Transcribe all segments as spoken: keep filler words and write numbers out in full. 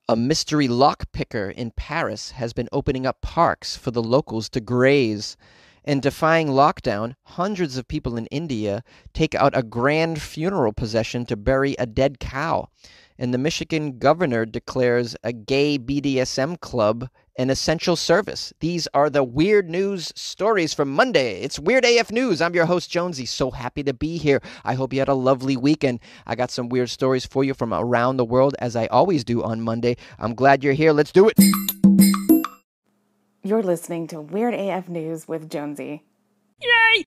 A mystery lockpicker in Paris has been opening up parks for the locals to graze. And defying lockdown, hundreds of people in India take out a grand funeral procession to bury a dead cow. And the Michigan governor declares a gay B D S M club an essential service. These are the weird news stories from Monday. It's Weird A F News. I'm your host, Jonesy. So happy to be here. I hope you had a lovely weekend. I got some weird stories for you from around the world, as I always do on Monday. I'm glad you're here. Let's do it. You're listening to Weird A F News with Jonesy. Yay!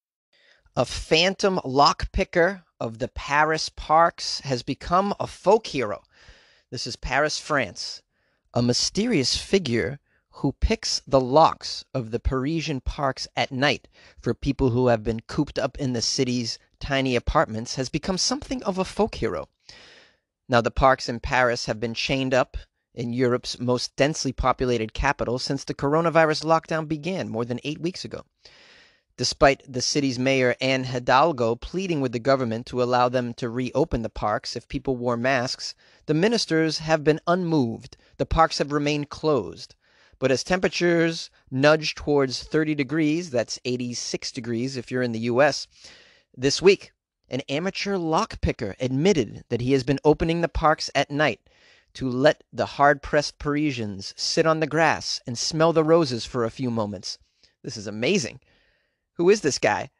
A phantom lockpicker of the Paris parks has become a folk hero. This is Paris, France. A mysterious figure who picks the locks of the Parisian parks at night for people who have been cooped up in the city's tiny apartments has become something of a folk hero. Now, the parks in Paris have been chained up in Europe's most densely populated capital since the coronavirus lockdown began more than eight weeks ago. Despite the city's mayor, Anne Hidalgo, pleading with the government to allow them to reopen the parks if people wore masks, the ministers have been unmoved. The parks have remained closed. But as temperatures nudge towards thirty degrees, that's eighty-six degrees if you're in the U S, this week, an amateur lockpicker admitted that he has been opening the parks at night to let the hard-pressed Parisians sit on the grass and smell the roses for a few moments. This is amazing. Who is this guy?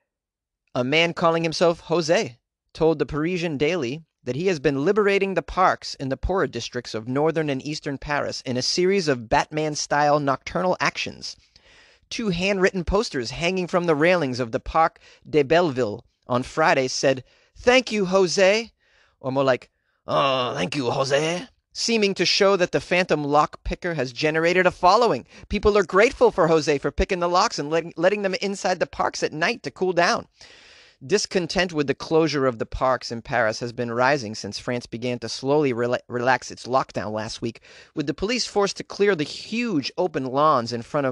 A man calling himself Jose told the Parisian Daily that he has been liberating the parks in the poorer districts of northern and eastern Paris in a series of Batman-style nocturnal actions. Two handwritten posters hanging from the railings of the Parc de Belleville on Friday said, "Thank you, Jose," or more like, "Oh, thank you, Jose," seeming to show that the phantom lockpicker has generated a following. People are grateful for Jose for picking the locks and letting, letting them inside the parks at night to cool down. Discontent with the closure of the parks in Paris has been rising since France began to slowly rela- relax its lockdown last week, with the police forced to clear the huge open lawns in front of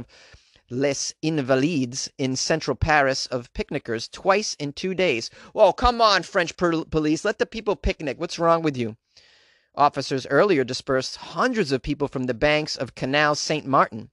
Les Invalides in central Paris of picnickers twice in two days. Whoa, come on, French per- police. Let the people picnic. What's wrong with you? Officers earlier dispersed hundreds of people from the banks of Canal Saint Martin.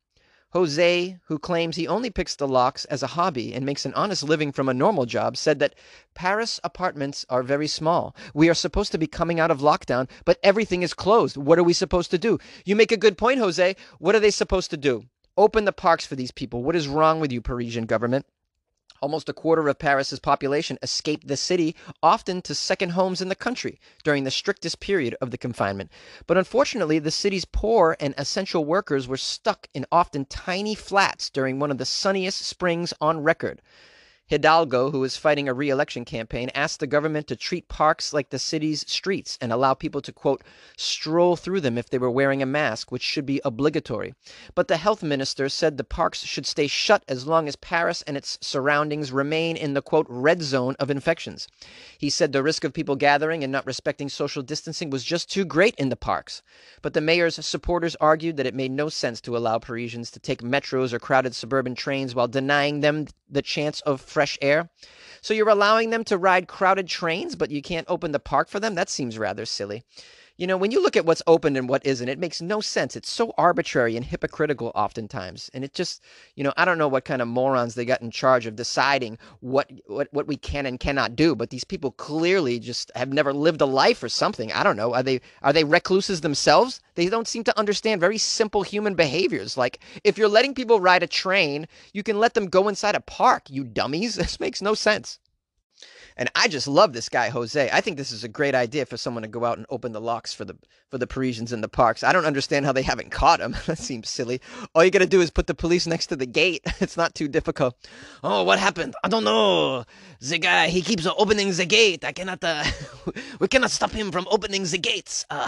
Jose, who claims he only picks the locks as a hobby and makes an honest living from a normal job, said that Paris apartments are very small. We are supposed to be coming out of lockdown, but everything is closed. What are we supposed to do? You make a good point, Jose. What are they supposed to do? Open the parks for these people. What is wrong with you, Parisian government? Almost a quarter of Paris's population escaped the city, often to second homes in the country, during the strictest period of the confinement. But unfortunately, the city's poor and essential workers were stuck in often tiny flats during one of the sunniest springs on record. Hidalgo, who is fighting a re-election campaign, asked the government to treat parks like the city's streets and allow people to, quote, stroll through them if they were wearing a mask, which should be obligatory. But the health minister said the parks should stay shut as long as Paris and its surroundings remain in the, quote, red zone of infections. He said the risk of people gathering and not respecting social distancing was just too great in the parks. But the mayor's supporters argued that it made no sense to allow Parisians to take metros or crowded suburban trains while denying them the chance of fresh air. So you're allowing them to ride crowded trains, but you can't open the park for them? That seems rather silly. You know, when you look at what's open and what isn't, it makes no sense. It's so arbitrary and hypocritical oftentimes. And it just, you know, I don't know what kind of morons they got in charge of deciding what, what, what we can and cannot do. But these people clearly just have never lived a life or something. I don't know. Are they are they recluses themselves? They don't seem to understand very simple human behaviors. Like, if you're letting people ride a train, you can let them go inside a park, you dummies. This makes no sense. And I just love this guy, Jose. I think this is a great idea for someone to go out and open the locks for the for the Parisians in the parks. I don't understand how they haven't caught him. That seems silly. All you got to do is put the police next to the gate. It's not too difficult. Oh, what happened? I don't know. The guy, he keeps opening the gate. I cannot, uh, we cannot stop him from opening the gates. Uh,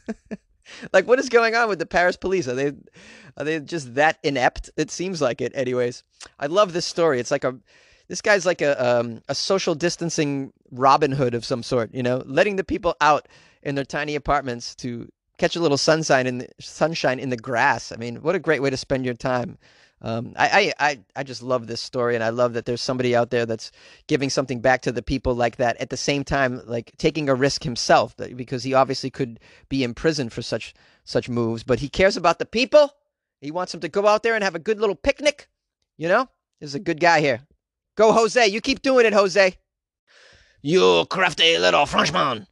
like, what is going on with the Paris police? Are they, are they just that inept? It seems like it anyways. I love this story. It's like a... This guy's like a um, a social distancing Robin Hood of some sort, you know, letting the people out in their tiny apartments to catch a little sunshine in the, sunshine in the grass. I mean, what a great way to spend your time. Um, I, I, I, I just love this story, and I love that there's somebody out there that's giving something back to the people like that, at the same time, like taking a risk himself, because he obviously could be imprisoned for such such moves, but he cares about the people. He wants them to go out there and have a good little picnic. You know, this is a good guy here. Go, Jose. You keep doing it, Jose. You crafty little Frenchman.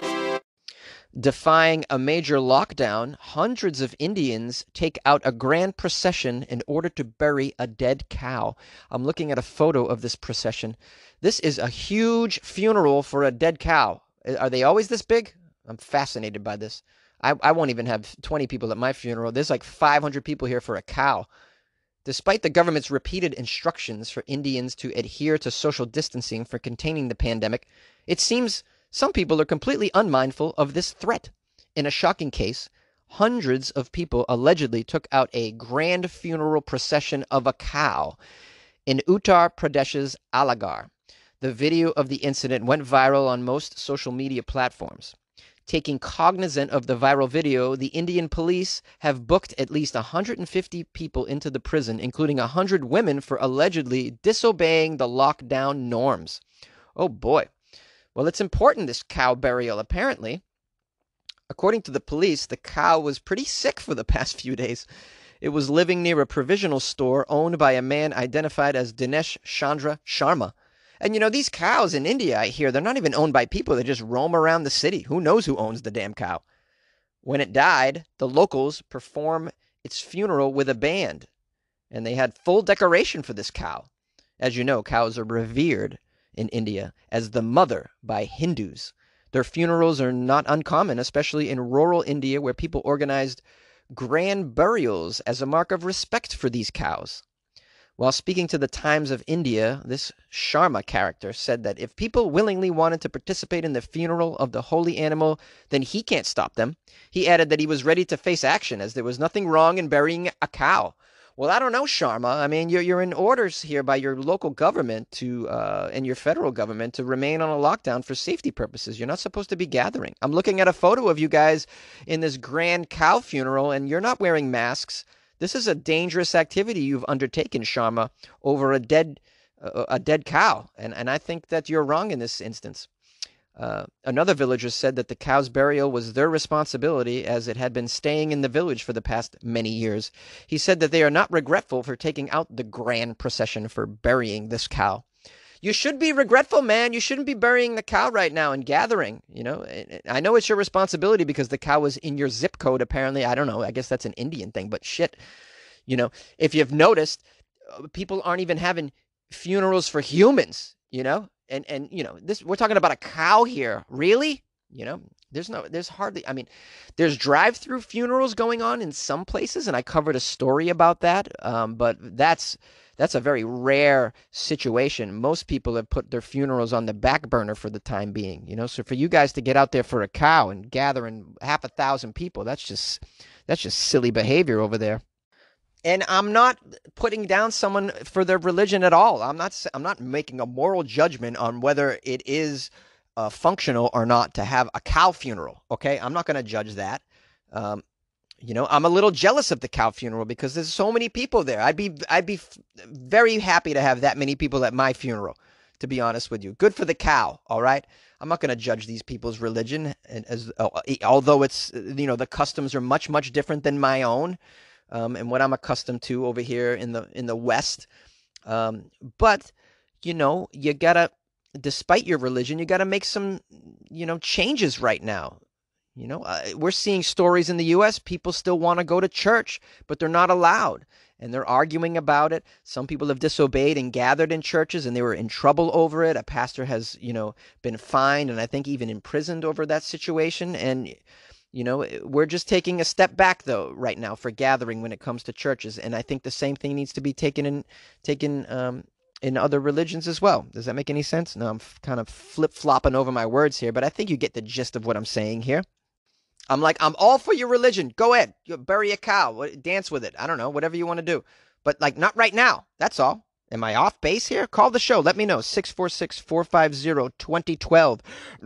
Defying a major lockdown, hundreds of Indians take out a grand procession in order to bury a dead cow. I'm looking at a photo of this procession. This is a huge funeral for a dead cow. Are they always this big? I'm fascinated by this. I, I won't even have twenty people at my funeral. There's like five hundred people here for a cow. Despite the government's repeated instructions for Indians to adhere to social distancing for containing the pandemic, it seems some people are completely unmindful of this threat. In a shocking case, hundreds of people allegedly took out a grand funeral procession of a cow in Uttar Pradesh's Aligarh. The video of the incident went viral on most social media platforms. Taking cognizant of the viral video, the Indian police have booked at least one hundred fifty people into the prison, including one hundred women for allegedly disobeying the lockdown norms. Oh boy. Well, it's important, this cow burial, apparently. According to the police, the cow was pretty sick for the past few days. It was living near a provisional store owned by a man identified as Dinesh Chandra Sharma. And, you know, these cows in India, I hear, they're not even owned by people. They just roam around the city. Who knows who owns the damn cow? When it died, the locals perform its funeral with a band. And they had full decoration for this cow. As you know, cows are revered in India as the mother by Hindus. Their funerals are not uncommon, especially in rural India, where people organized grand burials as a mark of respect for these cows. While speaking to the Times of India, this Sharma character said that if people willingly wanted to participate in the funeral of the holy animal, then he can't stop them. He added that he was ready to face action, as there was nothing wrong in burying a cow. Well, I don't know, Sharma. I mean, you're you're in orders here by your local government to uh, and your federal government to remain on a lockdown for safety purposes. You're not supposed to be gathering. I'm looking at a photo of you guys in this grand cow funeral, and you're not wearing masks. This is a dangerous activity you've undertaken, Sharma, over a dead uh, a dead cow, and and I think that you're wrong in this instance. Uh, another villager said that the cow's burial was their responsibility, as it had been staying in the village for the past many years. He said that they are not regretful for taking out the grand procession for burying this cow. You should be regretful, man. You shouldn't be burying the cow right now and gathering. You know, I know it's your responsibility because the cow was in your zip code, apparently. I don't know. I guess that's an Indian thing, but shit. You know, if you've noticed, people aren't even having funerals for humans, you know? And, and you know, this we're talking about a cow here. Really? You know, there's no, there's hardly, I mean, there's drive-through funerals going on in some places, and I covered a story about that. Um, but that's, that's a very rare situation. Most people have put their funerals on the back burner for the time being, you know? So for you guys to get out there for a cow and gather in half a thousand people, that's just, that's just silly behavior over there. And I'm not putting down someone for their religion at all. I'm not I'm not making a moral judgment on whether it is uh, functional or not to have a cow funeral, okay? I'm not going to judge that. Um, you know, I'm a little jealous of the cow funeral because there's so many people there. I'd be I'd be f- very happy to have that many people at my funeral, to be honest with you. Good for the cow, all right? I'm not going to judge these people's religion, as although it's, you know, the customs are much, much different than my own. Um, and what I'm accustomed to over here in the in the West. Um, but, you know, you gotta, despite your religion, you gotta make some, you know, changes right now. You know, uh, we're seeing stories in the U S, people still want to go to church, but they're not allowed. And they're arguing about it. Some people have disobeyed and gathered in churches, and they were in trouble over it. A pastor has, you know, been fined and I think even imprisoned over that situation. And you know, we're just taking a step back, though, right now for gathering when it comes to churches. And I think the same thing needs to be taken in taken um, in other religions as well. Does that make any sense? No, I'm f- kind of flip-flopping over my words here, but I think you get the gist of what I'm saying here. I'm like, I'm all for your religion. Go ahead. You bury a cow. Dance with it. I don't know. Whatever you want to do. But, like, not right now. That's all. Am I off base here? Call the show. Let me know. six four six, four five zero, two zero one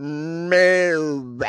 two.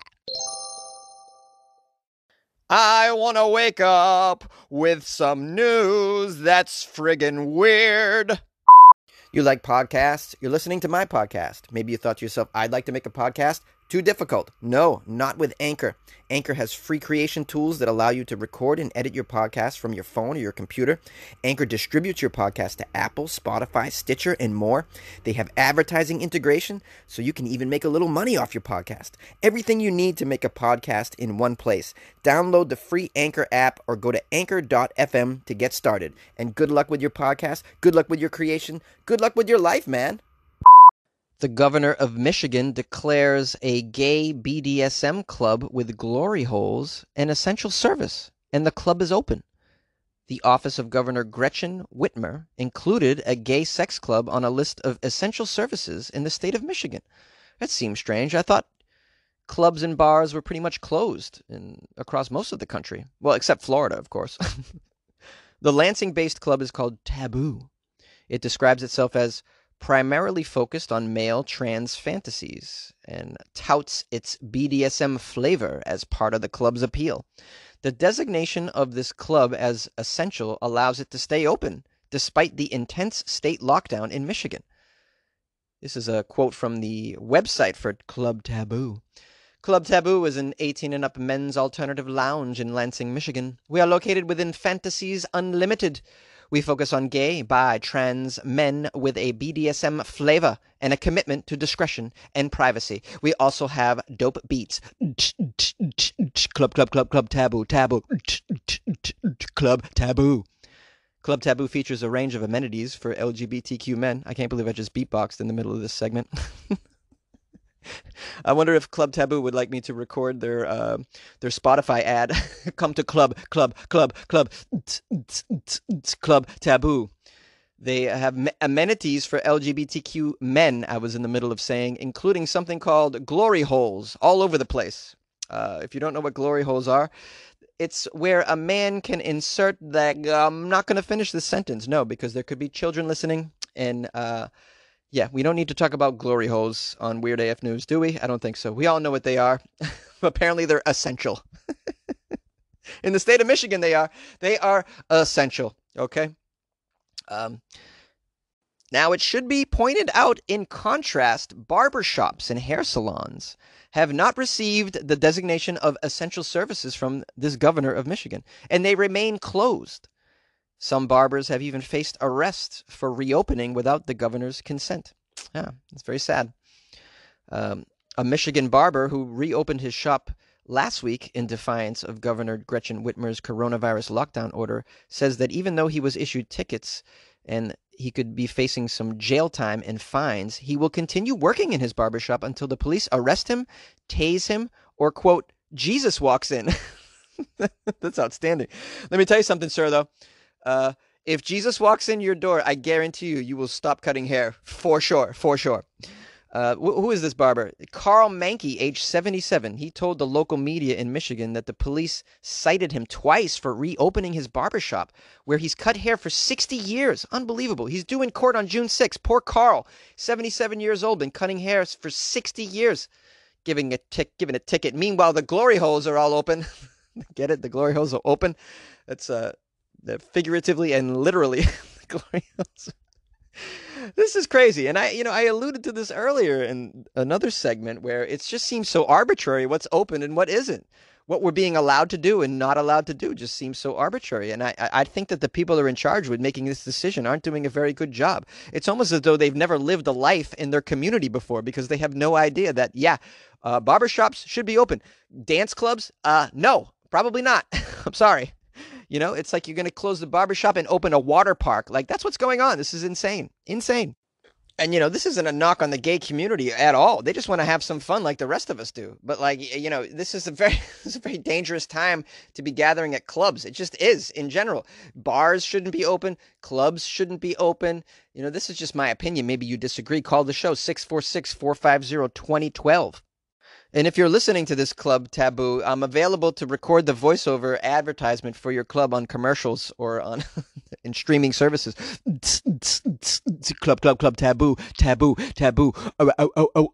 I want to wake up with some news that's friggin' weird. You like podcasts? You're listening to my podcast. Maybe you thought to yourself, I'd like to make a podcast. Too difficult? No, not with Anchor. Anchor has free creation tools that allow you to record and edit your podcast from your phone or your computer. Anchor distributes your podcast to Apple, Spotify, Stitcher, and more. They have advertising integration, so you can even make a little money off your podcast. Everything you need to make a podcast in one place. Download the free Anchor app or go to anchor dot f m to get started. And good luck with your podcast. Good luck with your creation. Good luck with your life, man. The governor of Michigan declares a gay B D S M club with glory holes an essential service, and the club is open. The office of Governor Gretchen Whitmer included a gay sex club on a list of essential services in the state of Michigan. That seems strange. I thought clubs and bars were pretty much closed in, across most of the country. Well, except Florida, of course. The Lansing-based club is called Taboo. It describes itself as primarily focused on male trans fantasies and touts its B D S M flavor as part of the club's appeal. The designation of this club as essential allows it to stay open despite the intense state lockdown in Michigan. This is a quote from the website for Club Taboo. Club Taboo is an eighteen and up men's alternative lounge in Lansing, Michigan. We are located within Fantasies Unlimited. We focus on gay, bi, trans men with a B D S M flavor and a commitment to discretion and privacy. We also have dope beats. Club, club, club, club, taboo, taboo. Club Taboo. Club Taboo features a range of amenities for L G B T Q men. I can't believe I just beatboxed in the middle of this segment. I wonder if Club Taboo would like me to record their uh, their Spotify ad. Come to Club, Club, Club, Club, Club Taboo. They have amenities for L G B T Q men, I was in the middle of saying, including something called glory holes all over the place. Uh, if you don't know what glory holes are, it's where a man can insert that. I'm not going to finish this sentence, no, because there could be children listening, and uh, yeah, we don't need to talk about glory holes on Weird A F News, do we? I don't think so. We all know what they are. Apparently, they're essential. In the state of Michigan, they are. They are essential, okay? Um, now, it should be pointed out, in contrast, barbershops and hair salons have not received the designation of essential services from this governor of Michigan, and they remain closed. Some barbers have even faced arrest for reopening without the governor's consent. Yeah, it's very sad. Um, a Michigan barber who reopened his shop last week in defiance of Governor Gretchen Whitmer's coronavirus lockdown order says that even though he was issued tickets and he could be facing some jail time and fines, he will continue working in his barbershop until the police arrest him, tase him, or, quote, Jesus walks in. That's outstanding. Let me tell you something, sir, though. Uh, if Jesus walks in your door, I guarantee you, you will stop cutting hair. For sure, for sure. Uh, wh- who is this barber? Carl Mankey, age seventy-seven. He told the local media in Michigan that the police cited him twice for reopening his barbershop, where he's cut hair for sixty years. Unbelievable. He's due in court on June sixth. Poor Carl, seventy-seven years old, been cutting hair for sixty years, giving a, tic- giving a ticket. Meanwhile, the glory holes are all open. Get it? The glory holes are open. That's uh, figuratively and literally. The glory holes. This is crazy. And I, you know, I alluded to this earlier in another segment where it just seems so arbitrary what's open and what isn't. What we're being allowed to do and not allowed to do just seems so arbitrary. And I, I think that the people who are in charge with making this decision aren't doing a very good job. It's almost as though they've never lived a life in their community before because they have no idea that, yeah, uh, barbershops should be open. Dance clubs? Uh, no, probably not. I'm sorry. You know, it's like you're going to close the barbershop and open a water park. Like, that's what's going on. This is insane. Insane. And, you know, this isn't a knock on the gay community at all. They just want to have some fun like the rest of us do. But, like, you know, this is a very this is a very dangerous time to be gathering at clubs. It just is in general. Bars shouldn't be open. Clubs shouldn't be open. You know, this is just my opinion. Maybe you disagree. Call the show six four six, four five zero, two zero one two. And if you're listening to this Club Taboo, I'm available to record the voiceover advertisement for your club on commercials or on in streaming services. Club, club, club, taboo, taboo, taboo. Oh, oh, oh, oh.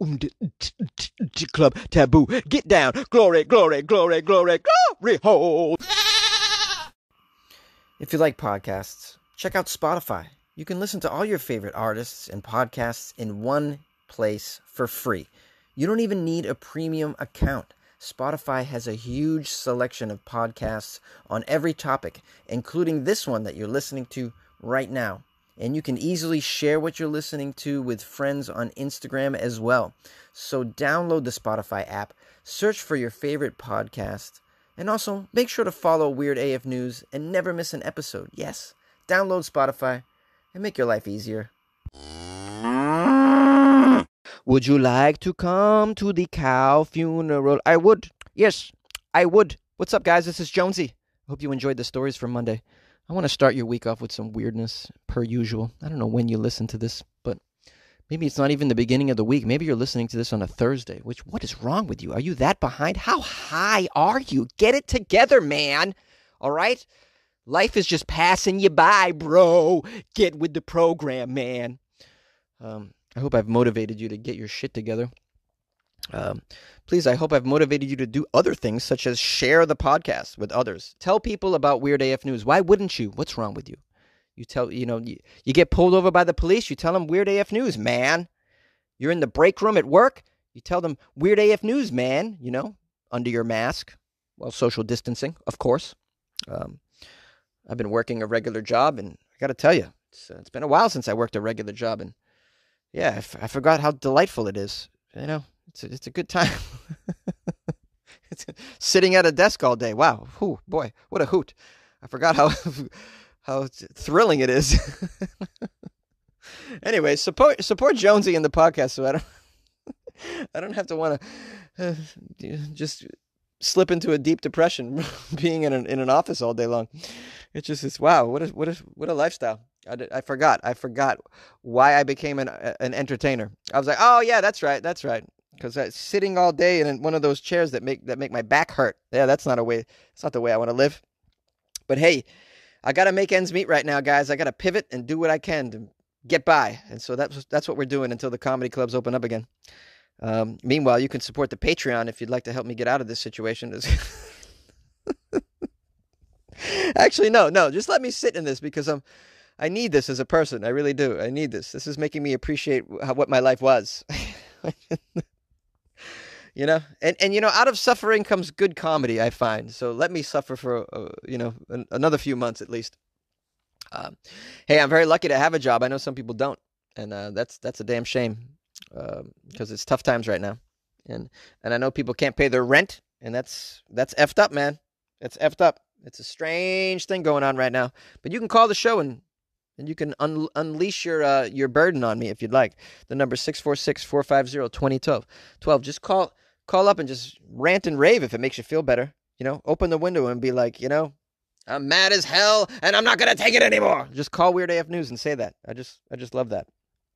Club Taboo. Get down. Glory, glory, glory, glory, glory. Hold. If you like podcasts, check out Spotify. You can listen to all your favorite artists and podcasts in one place for free. You don't even need a premium account. Spotify has a huge selection of podcasts on every topic, including this one that you're listening to right now. And you can easily share what you're listening to with friends on Instagram as well. So download the Spotify app, search for your favorite podcast, and also make sure to follow Weird A F News and never miss an episode. Yes, download Spotify and make your life easier. Would you like to come to the cow funeral? I would. Yes, I would. What's up, guys? This is Jonesy. Hope you enjoyed the stories from Monday. I want to start your week off with some weirdness, per usual. I don't know when you listen to this, but maybe it's not even the beginning of the week. Maybe you're listening to this on a Thursday, which, what is wrong with you? Are you that behind? How high are you? Get it together, man. All right? Life is just passing you by, bro. Get with the program, man. Um, I hope I've motivated you to get your shit together. Um, please, I hope I've motivated you to do other things, such as share the podcast with others. Tell people about Weird A F News. Why wouldn't you? What's wrong with you? You tell, you know, you, you get pulled over by the police, you tell them Weird A F News, man. You're in the break room at work, you tell them Weird A F News, man, you know, under your mask, while social distancing, of course. Um, I've been working a regular job, and I got to tell you, it's, uh, it's been a while since I worked a regular job, and yeah, I, f- I forgot how delightful it is. You know, it's a, it's a good time. It's sitting at a desk all day. Wow, whew, boy, what a hoot! I forgot how how thrilling it is. Anyway, support support Jonesy in the podcast, so I don't I don't have to want to uh, just slip into a deep depression being in an in an office all day long. It just is wow. What a what a what a lifestyle. I, did, I forgot. I forgot why I became an an entertainer. I was like, oh yeah, that's right, that's right. Because sitting all day in one of those chairs that make that make my back hurt. Yeah, that's not a way. It's not the way I want to live. But hey, I got to make ends meet right now, guys. I got to pivot and do what I can to get by. And so that's that's what we're doing until the comedy clubs open up again. Um, meanwhile, you can support the Patreon if you'd like to help me get out of this situation. Actually, no, no. Just let me sit in this because I'm. I need this as a person. I really do. I need this. This is making me appreciate how, what my life was. You know, and, and, you know, out of suffering comes good comedy, I find. So let me suffer for, uh, you know, an, another few months at least. Um, hey, I'm very lucky to have a job. I know some people don't. And uh, that's that's a damn shame because um, it's tough times right now. And and I know people can't pay their rent. And that's that's effed up, man. It's effed up. It's a strange thing going on right now. But you can call the show and and you can un- unleash your uh, your burden on me if you'd like. The number is six four six, four five zero, two zero one two. Just call call up and just rant and rave if it makes you feel better. You know, open the window and be like, you know, I'm mad as hell and I'm not going to take it anymore. Just call Weird A F News and say that. I just I just love that.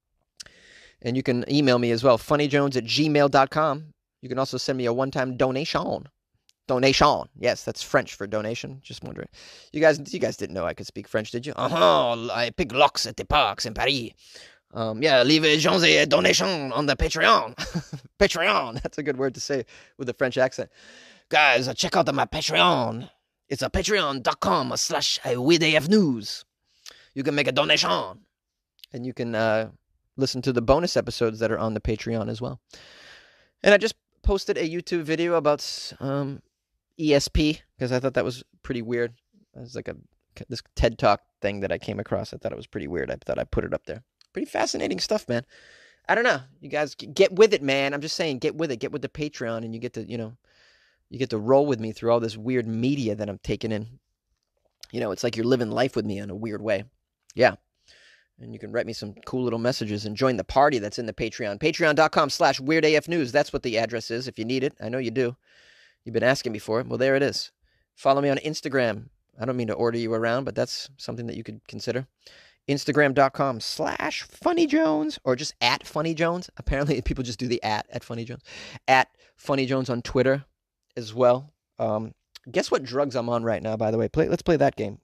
And you can email me as well, funnyjones at gmail dot com. You can also send me a one-time donation. Donation. Yes, that's French for donation. Just wondering. You guys you guys didn't know I could speak French, did you? Uh-huh. I pick locks at the parks in Paris. Um, yeah, leave a Jonesy a donation on the Patreon. Patreon. That's a good word to say with a French accent. Guys, check out my Patreon. It's a patreon.com slash WeirdAF News. You can make a donation. And you can uh, listen to the bonus episodes that are on the Patreon as well. And I just posted a YouTube video about um, E S P because I thought that was pretty weird. It was like a this TED Talk thing that I came across. I thought it was pretty weird. I thought I'd put it up there. Pretty fascinating stuff, man. I don't know. You guys get with it, man. I'm just saying, get with it. Get with the Patreon, and you get to, you know, you get to roll with me through all this weird media that I'm taking in. You know, it's like you're living life with me in a weird way. Yeah. And you can write me some cool little messages and join the party that's in the Patreon. Patreon.com slash WeirdAFNews. That's what the address is if you need it. I know you do. You've been asking me for it. Well, there it is. Follow me on Instagram. I don't mean to order you around, but that's something that you could consider. Instagram.com slash funnyjones or just at funnyjones. Apparently people just do the at at funnyjones. At funnyjones on Twitter as well. Um, guess what drugs I'm on right now, by the way? Play, let's play that game.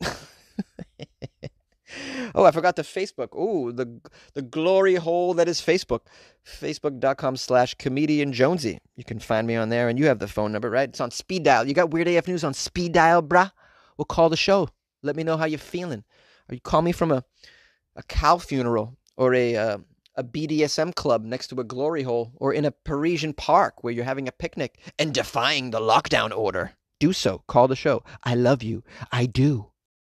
Oh, I forgot the Facebook. Oh, the the glory hole that is Facebook. Facebook.com slash comedian Jonesy. You can find me on there, and you have the phone number, right? It's on speed dial. You got Weird A F News on speed dial, brah? We'll call the show. Let me know how you're feeling. Or you call me from a, a cow funeral or a uh, a B D S M club next to a glory hole, or in a Parisian park where you're having a picnic and defying the lockdown order, do so. Call the show. I love you. I do.